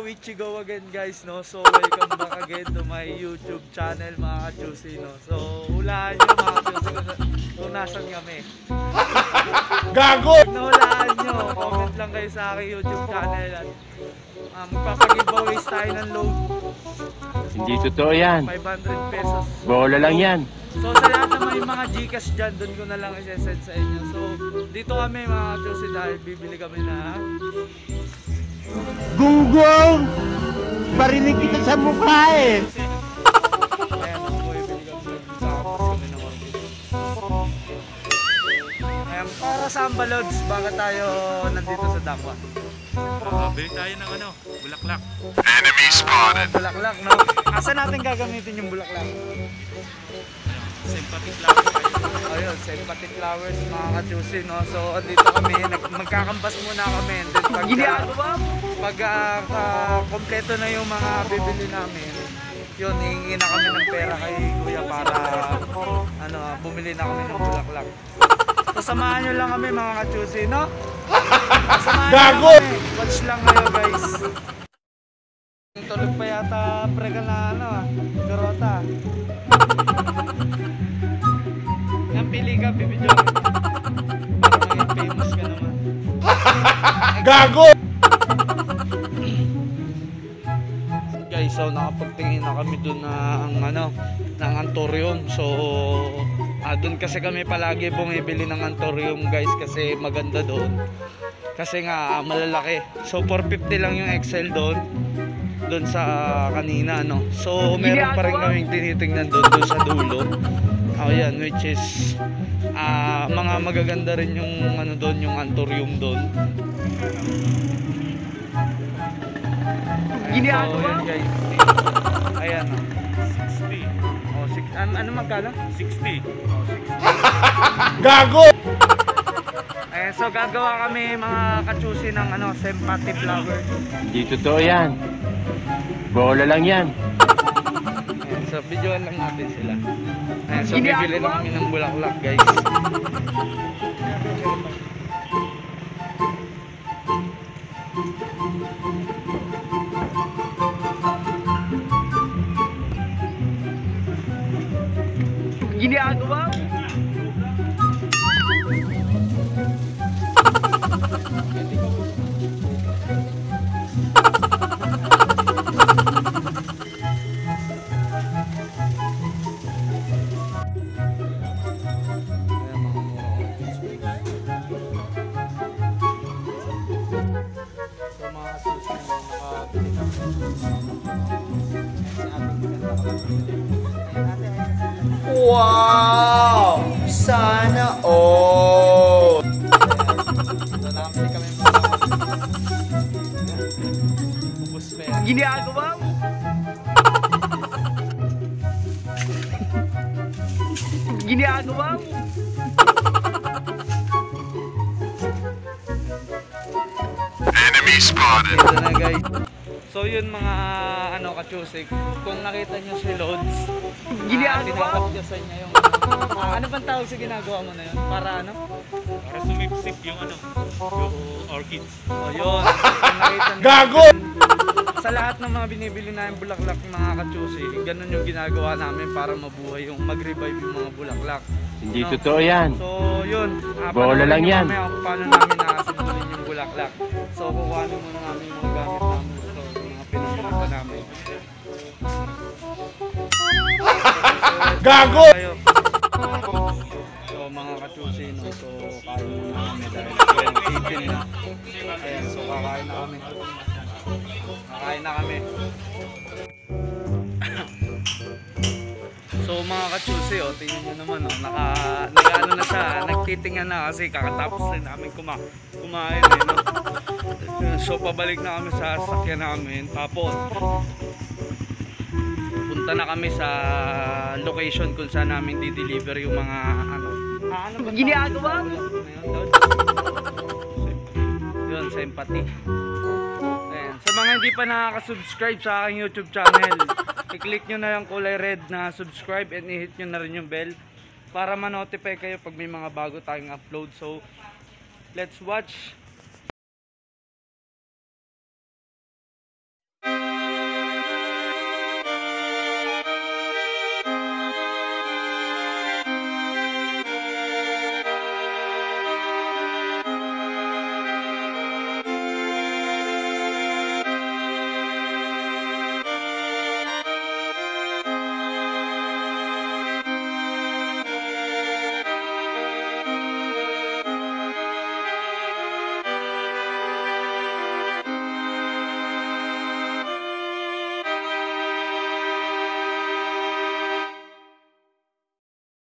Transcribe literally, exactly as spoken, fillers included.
Ichigo again guys, no? So welcome back again to my YouTube channel mga ka-juicy, no? So hulaan nyo mga ka-juicy kung nasan kami. Gago! Pag nahulaan nyo, comment lang kayo sa aking YouTube channel at uh, magpapag-giveaways tayo ng load. Hindi totoo yan. five hundred pesos. Bola lang yan. So sa lahat ng may mga Gcash dyan, doon ko na lang i-send sa inyo. So dito kami mga ka-juicy dahil bibili kami na Gunggong! Parinig kita sa mukha eh! ayan, bumibili kami. Kakapos kami ng orchid. Ayan, para sa ambalods, baga tayo nandito sa Dakwa. Uh, bili tayo ng ano, bulaklak. Enemy spotted! Uh, bulaklak, no? Asa natin gagamitin yung bulaklak? Sympathy flowers tayo. Ayun, sympathy flowers, mga ka-juicy, no? So, dito kami, nag magkakambas muna kami. And then, pag, uh, pag uh, uh, kompleto na yung mga bibili namin, yun, hihingi na kami ng pera kay Kuya para, ano, bumili na kami ng bulaklak. So, samahan nyo lang kami, mga ka-juicy, no? Samahan nyo lang kami. Watch lang kayo, guys. Tulog pa yata, prega na, ano, garota. Ang pili ka, bibidyo. Para maging famous ka naman. Gago! Guys, so nakapagtingin na kami dun ng ano, ng Anthurium. So, ah, dun kasi kami palagi bumibili ng Anthurium guys kasi maganda doon. Kasi nga ah, malalaki. So, four fifty lang yung X L doon. Doon sa kanina, no. So, meron pa rin kaming tinitingnan doon doon sa dulo. Oh, yan, which is uh, mga magaganda rin yung ano doon, yung Anthurium doon. Ayan, so, yan guys. Ayan. sixty. Oh, six, an ano magkano? sixty. Oh, sixty. Gago! Ayan, so gagawa kami mga ka-juicy ng ano, sympathy flower. Hindi totoo yan. Bola lang yan. Ayan, so videoan lang natin sila. Ayan, so bibili na kami ng bulaklak guys. Ginagawa? Wow! Sana all! So nakapili kami mga ubus pera. Ginagawa mo? Ginagawa mo? Enemy spotted! Ito na guys. So yun mga ano ka-chusik, kung nakita nyo si Lods, ginagawa tinatapyasan niya yung uh, ano bang tawag sa ginagawa mo na yun? Para ano? Para sumipsip yung ano, yung orchids. O yun, kung nakita nyo, Gago! sa lahat ng mga binibili namin bulaklak mga ka-chusik, ganun yung ginagawa namin para mabuhay, yung mag-revive yung mga bulaklak. Hindi No? totoo yan. So yun, uh, Bola lang yan. Mamaya kung paano namin nakasundulin yung bulaklak. So kukuhanin muna namin yung mga gamit namin. So mga pinamili pa namin. Gago! Tayo. So mga ka-juicy, no? So kain muna kami dahil twelve eighteen na. Ayan, so kakain na kami. Kakain na kami. So mga ka-juicy, oh, tingnan nyo naman, oh, naka, nag-ano na siya, nagtitingan na kasi kakatapos lang namin kuma kumain, eh, no? So pabalik na kami sa sasakyan namin, tapos punta na kami sa location kung saan namin di-deliver yung mga ano. Ah, ano ba ginagawa? Yun, sympathy. Ayan. Sa mga hindi pa nakaka-subscribe sa aking YouTube channel, i-click nyo na yung kulay red na subscribe and i-hit nyo na rin yung bell para ma-notify kayo pag may mga bago tayong upload. So, let's watch